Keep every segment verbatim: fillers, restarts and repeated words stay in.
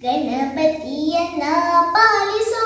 ಗಣಪತಿಯನ್ನ ಪಾಲಿಸೋ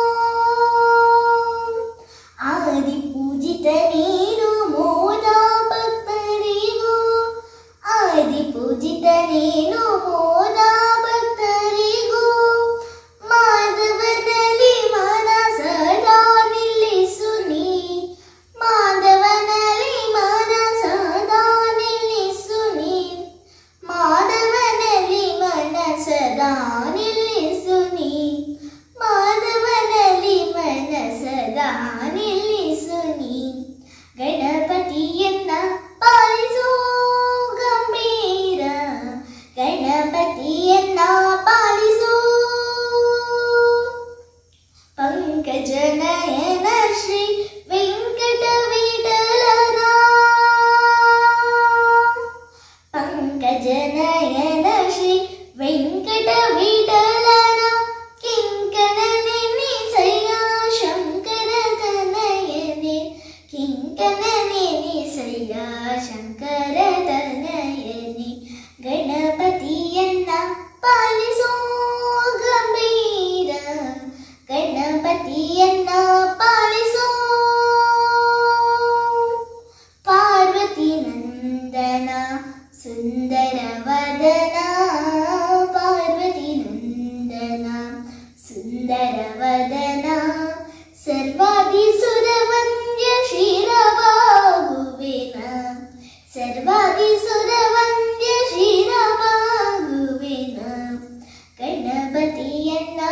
ಆದಿ ಪೂಜಿತ ನೀನು ಮೋದ ಭಕ್ತರಿಗೂ ಆದಿ ಪೂಜಿತ ನೀನು ಮೋದ ಭಕ್ತರಿಗೂ ಮಾಧವನಲ್ಲಿ ಮನ ಸದಾ ನಿಲ್ಲಿಸು ನೀ ಮಾಧವನಲ್ಲಿ ಮನ ಸದಾ ನಿಲ್ಲಿಸು ನೀ ಮಾಧವನಲ್ಲಿ ಮನ ಸದಾ ನಿಲ್ಲಿಸು ನೀ ಮಾಧವನಲ್ಲಿ ಮನ ಸದಾ ನಿಲ್ಲಿಸು ನೀ ಗಣಪತಿಯನ್ನ ಪಾಲಿಸೋ ಗಂಭೀರ ಗಣಪತಿಯನ್ನ ಪಾಲಿಸೋ ಪಂಕಜನಯನ ಶ್ರೀ ವೆಂಕಟ ವಿಠಲನ ಪಂಕಜನಯನ ಶ್ರೀ ವೆಂಕಟ ವಿಠಲನ ಕಿಂಕನ ನೆನೆಸಯ್ಯ ಶಂಕರ ತನಯನೆ ಕಿಂಕನ ನೆನೆಸಯ್ಯ ಶಂಕರ ತನಯನೆ ಗಣಪತಿಯನ್ನ ಪಾಲಿಸೋ ಗಂಭೀರ ಗಣಪತಿಯನ್ನ ಪಾಲಿಸೋ ಪಾರ್ವತಿ ನಂದನ ಸುಂದರ ವದನ ಪಾರ್ವತಿ ನಂದನ ಸುಂದರ ವದನ ಸರ್ವಾದಿ ಸುರವಂದ್ಯ ಶಿರವಾಗುವೆನ ಸರ್ವಾದಿ ಸುರವಂದ್ಯ ಶಿರವಾಗುವೆನ ಗಣಪತಿಯನ್ನ